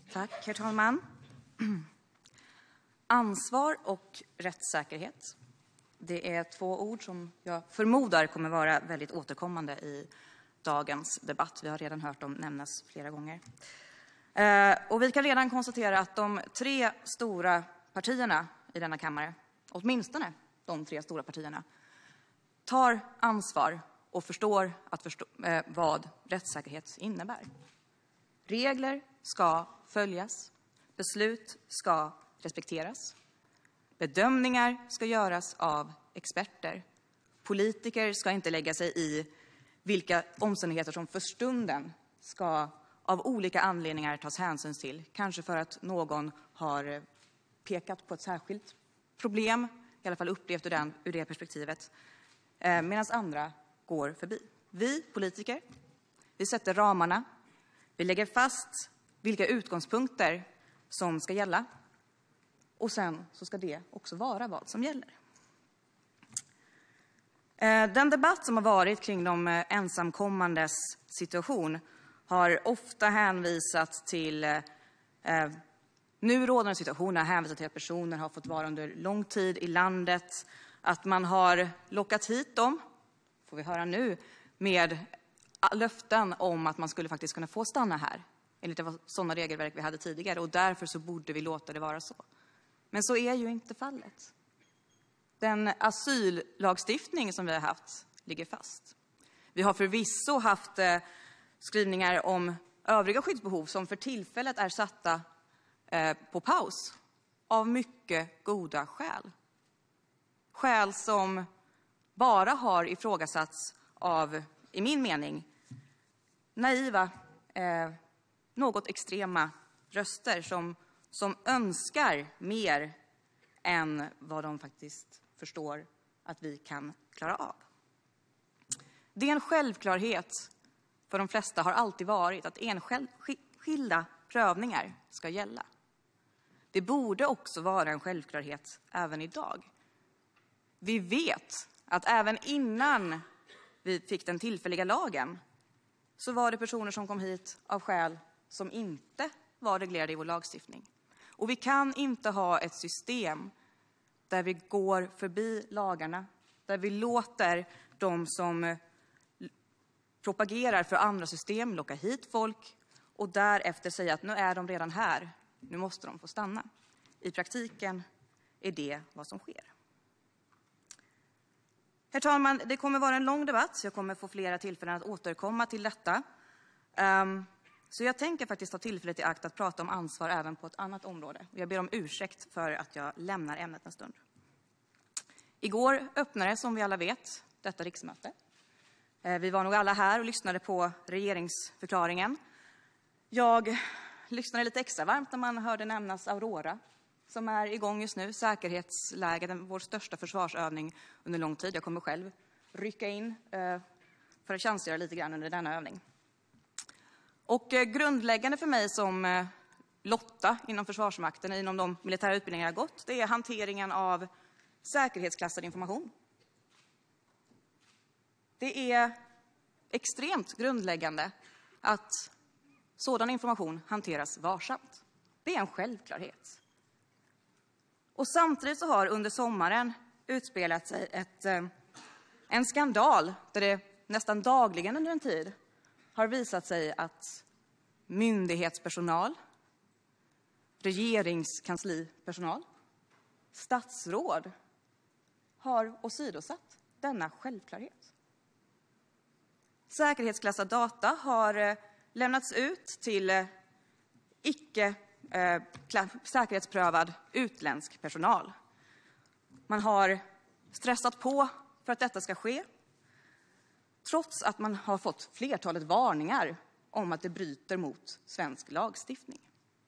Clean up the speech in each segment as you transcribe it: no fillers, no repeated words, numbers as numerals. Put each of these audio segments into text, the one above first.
Tack, herr talman. Ansvar och rättssäkerhet. Det är två ord som jag förmodar kommer vara väldigt återkommande i dagens debatt. Vi har redan hört dem nämnas flera gånger. Och vi kan redan konstatera att de tre stora partierna i denna kammare, åtminstone de tre stora partierna, tar ansvar och förstår vad rättssäkerhet innebär. Regler ska följas, beslut ska respekteras, bedömningar ska göras av experter. Politiker ska inte lägga sig i vilka omständigheter som för stunden ska av olika anledningar tas hänsyn till. Kanske för att någon har pekat på ett särskilt problem, i alla fall upplevt ur det perspektivet, medan andra går förbi. Vi politiker, vi sätter ramarna, vi lägger fast vilka utgångspunkter som ska gälla och sen så ska det också vara vad som gäller. Den debatt som har varit kring de ensamkommandes situation har ofta hänvisat till nu rådande situation, har hänvisat till att personer har fått vara under lång tid i landet, att man har lockat hit dem, får vi höra nu, med löften om att man skulle faktiskt kunna få stanna här enligt sådana regelverk vi hade tidigare, och därför så borde vi låta det vara så. Men så är ju inte fallet. Den asyllagstiftning som vi har haft ligger fast. Vi har förvisso haft skrivningar om övriga skyddsbehov som för tillfället är satta på paus av mycket goda skäl. Skäl som bara har ifrågasatts av, i min mening, naiva, något extrema röster som önskar mer än vad de faktiskt förstår att vi kan klara av. Det är en självklarhet för de flesta, har alltid varit, att enskilda prövningar ska gälla. Det borde också vara en självklarhet även idag. Vi vet att även innan vi fick den tillfälliga lagen så var det personer som kom hit av skäl som inte var reglerade i vår lagstiftning. Och vi kan inte ha ett system där vi går förbi lagarna, där vi låter de som propagerar för andra system locka hit folk och därefter säga att nu är de redan här, nu måste de få stanna. I praktiken är det vad som sker. Herr talman, det kommer vara en lång debatt, så jag kommer få flera tillfällen att återkomma till detta. Så jag tänker faktiskt ta tillfället i akt att prata om ansvar även på ett annat område. Jag ber om ursäkt för att jag lämnar ämnet en stund. Igår öppnade, som vi alla vet, detta riksmöte. Vi var nog alla här och lyssnade på regeringsförklaringen. Jag lyssnade lite extra varmt när man hörde nämnas Aurora, som är igång just nu. Säkerhetsläget, vår största försvarsövning under lång tid. Jag kommer själv rycka in för att tjänstgöra lite grann under denna övning. Och grundläggande för mig som Lotta inom Försvarsmakten, inom de militära utbildningar jag har gått, det är hanteringen av säkerhetsklassad information. Det är extremt grundläggande att sådan information hanteras varsamt. Det är en självklarhet. Och samtidigt så har under sommaren utspelat sig en skandal där det nästan dagligen under en tid har visat sig att myndighetspersonal, regeringskanslipersonal, statsråd har åsidosatt denna självklarhet. Säkerhetsklassad data har lämnats ut till icke säkerhetsprövad utländsk personal. Man har stressat på för att detta ska ske, trots att man har fått flertalet varningar om att det bryter mot svensk lagstiftning.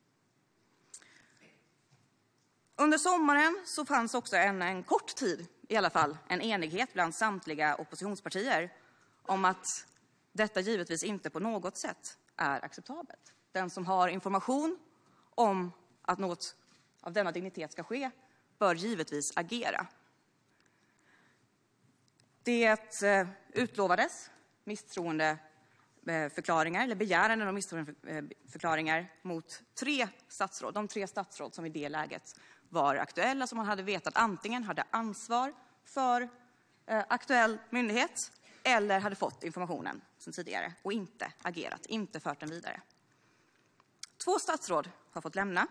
Under sommaren så fanns också en kort tid, i alla fall, en enighet bland samtliga oppositionspartier om att detta givetvis inte på något sätt är acceptabelt. Den som har information om att något av denna dignitet ska ske bör givetvis agera. Det utlovades misstroende misstroendeförklaringar eller begäranden om misstroendeförklaringar mot 3 statsråd. De 3 statsråd som i det läget var aktuella, som man hade vetat antingen hade ansvar för aktuell myndighet eller hade fått informationen sedan tidigare och inte agerat, inte fört den vidare. 2 statsråd har fått lämna.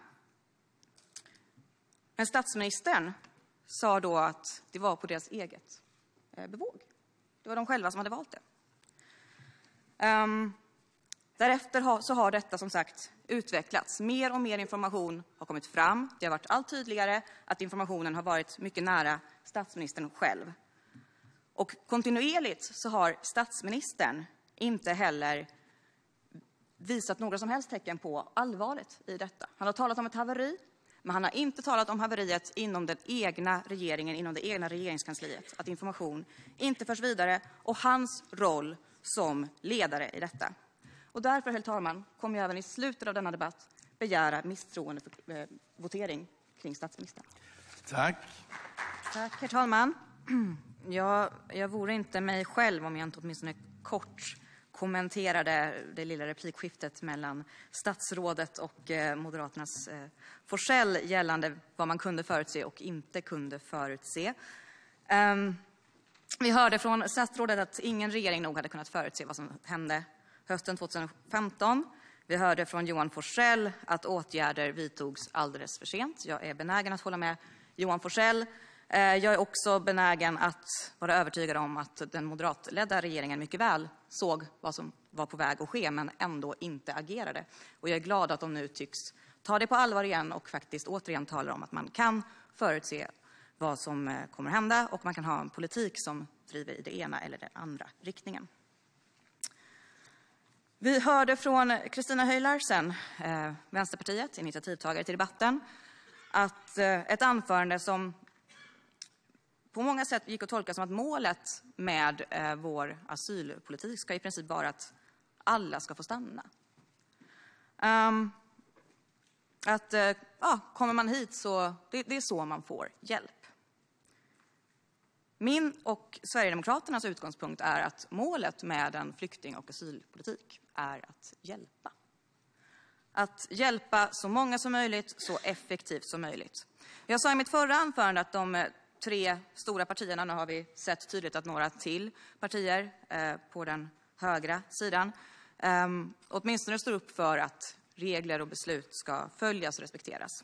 Men statsministern sa då att det var på deras eget bevåg. Det var de själva som hade valt det. Därefter så har detta som sagt utvecklats. Mer och mer information har kommit fram. Det har varit allt tydligare att informationen har varit mycket nära statsministern själv. Och kontinuerligt så har statsministern inte heller visat några som helst tecken på allvaret i detta. Han har talat om ett haveri, men han har inte talat om haveriet inom den egna regeringen, inom det egna regeringskansliet. Att information inte förs vidare och hans roll som ledare i detta. Och därför, herr talman, kommer jag även i slutet av denna debatt begära misstroendevotering kring statsministern. Tack. Tack, herr talman. Jag vore inte mig själv om jag inte åtminstone kort kommenterade det lilla replikskiftet mellan statsrådet och Moderaternas Forssell gällande vad man kunde förutse och inte kunde förutse. Vi hörde från statsrådet att ingen regering nog hade kunnat förutse vad som hände hösten 2015. Vi hörde från Johan Forssell att åtgärder vidtogs alldeles för sent. Jag är benägen att hålla med Johan Forssell. Jag är också benägen att vara övertygad om att den moderatledda regeringen mycket väl såg vad som var på väg att ske men ändå inte agerade. Och jag är glad att de nu tycks ta det på allvar igen och faktiskt återigen talar om att man kan förutse vad som kommer hända och man kan ha en politik som driver i det ena eller den andra riktningen. Vi hörde från Christina Höj Larsen, Vänsterpartiet, initiativtagare till debatten, att ett anförande som på många sätt gick att tolka som att målet med vår asylpolitik ska i princip vara att alla ska få stanna. Kommer man hit så det är så man får hjälp. Min och Sverigedemokraternas utgångspunkt är att målet med en flykting- och asylpolitik är att hjälpa. Att hjälpa så många som möjligt, så effektivt som möjligt. Jag sa i mitt förra anförande att de 3 stora partierna, nu har vi sett tydligt att några till partier på den högra sidan, åtminstone står upp för att regler och beslut ska följas och respekteras.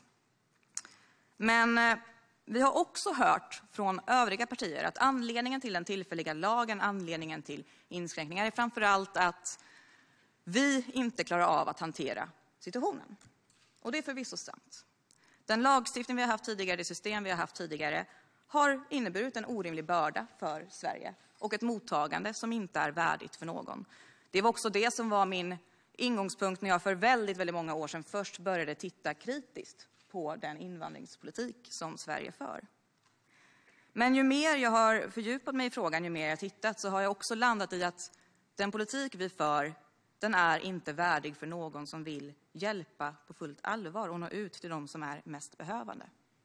Men vi har också hört från övriga partier att anledningen till den tillfälliga lagen, anledningen till inskränkningar är framförallt att vi inte klarar av att hantera situationen. Och det är förvisso sant. Den lagstiftning vi har haft tidigare, det system vi har haft tidigare har inneburit en orimlig börda för Sverige och ett mottagande som inte är värdigt för någon. Det var också det som var min ingångspunkt när jag för väldigt många år sedan först började titta kritiskt på den invandringspolitik som Sverige för. Men ju mer jag har fördjupat mig i frågan, ju mer jag har tittat, så har jag också landat i att den politik vi för, den är inte värdig för någon som vill hjälpa på fullt allvar och nå ut till de som är mest behövande.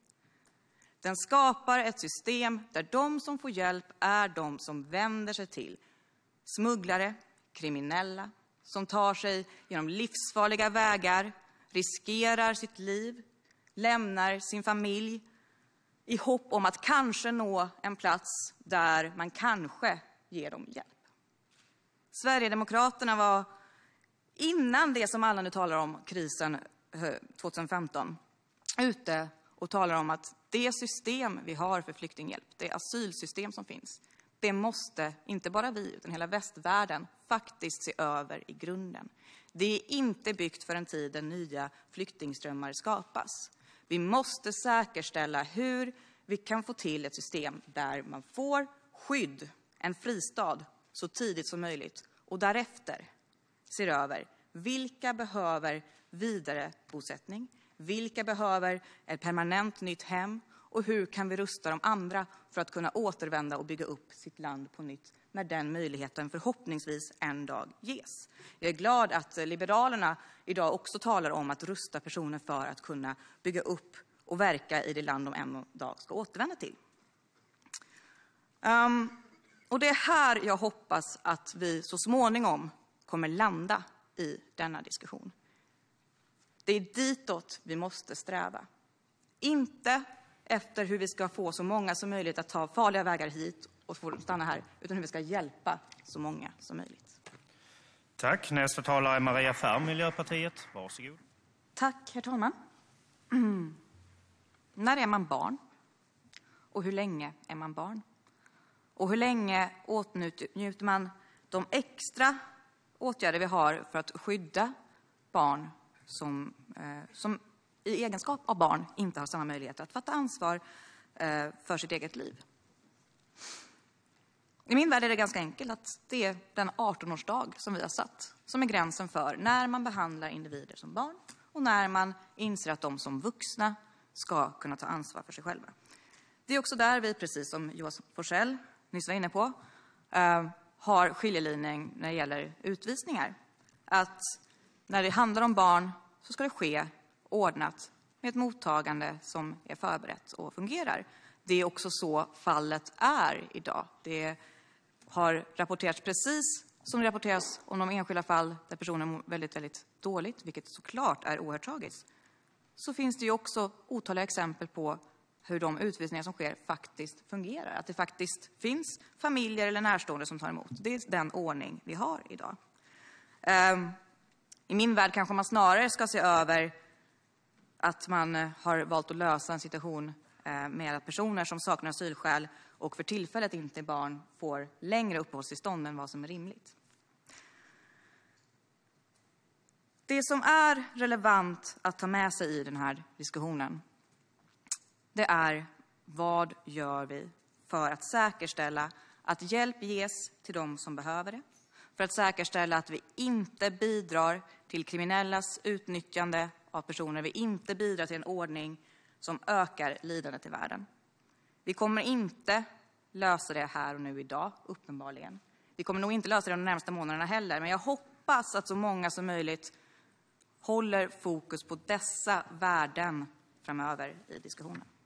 Den skapar ett system där de som får hjälp är de som vänder sig till smugglare, kriminella, som tar sig genom livsfarliga vägar, riskerar sitt liv, lämnar sin familj i hopp om att kanske nå en plats där man kanske ger dem hjälp. Sverigedemokraterna var innan det som alla nu talar om, krisen 2015, ute och talar om att det system vi har för flyktinghjälp, det asylsystem som finns, det måste inte bara vi utan hela västvärlden faktiskt se över i grunden. Det är inte byggt för en tid där nya flyktingströmmar skapas. Vi måste säkerställa hur vi kan få till ett system där man får skydd, en fristad, så tidigt som möjligt. Och därefter ser över vilka behöver vidare bosättning, vilka behöver ett permanent nytt hem och hur kan vi rusta de andra för att kunna återvända och bygga upp sitt land på nytt när den möjligheten förhoppningsvis en dag ges. Jag är glad att Liberalerna idag också talar om att rusta personer för att kunna bygga upp och verka i det land de en dag ska återvända till. Och det är här jag hoppas att vi så småningom kommer landa i denna diskussion. Det är ditåt vi måste sträva. Inte efter hur vi ska få så många som möjligt att ta farliga vägar hit och få stanna här, utan hur vi ska hjälpa så många som möjligt. Tack. Nästa talare är Maria Färm, Miljöpartiet. Varsågod. Tack, herr talman. När är man barn? Och hur länge är man barn? Och hur länge åtnjuter man de extra åtgärder vi har för att skydda barn som i egenskap av barn inte har samma möjlighet att fatta ansvar för sitt eget liv? I min värld är det ganska enkelt att det är den 18-årsdag som vi har satt som är gränsen för när man behandlar individer som barn och när man inser att de som vuxna ska kunna ta ansvar för sig själva. Det är också där vi, precis som Johan Forssell nyss var inne på, har skiljelinjen när det gäller utvisningar. Att när det handlar om barn så ska det ske ordnat med ett mottagande som är förberett och fungerar. Det är också så fallet är idag. Det har rapporterats precis som det rapporteras om de enskilda fall där personer mår väldigt, väldigt dåligt, vilket såklart är oerhört tragiskt. Så finns det ju också otaliga exempel på hur de utvisningar som sker faktiskt fungerar. Att det faktiskt finns familjer eller närstående som tar emot. Det är den ordning vi har idag. I min värld kanske man snarare ska se över att man har valt att lösa en situation med att personer som saknar asylskäl och för tillfället inte är barn får längre uppehållstillstånd än vad som är rimligt. Det som är relevant att ta med sig i den här diskussionen, det är vad gör vi för att säkerställa att hjälp ges till de som behöver det. För att säkerställa att vi inte bidrar till kriminellas utnyttjande av personer. Vi inte bidrar till en ordning som ökar lidandet i världen. Vi kommer inte lösa det här och nu idag, uppenbarligen. Vi kommer nog inte lösa det de närmaste månaderna heller. Men jag hoppas att så många som möjligt håller fokus på dessa värden framöver i diskussionen.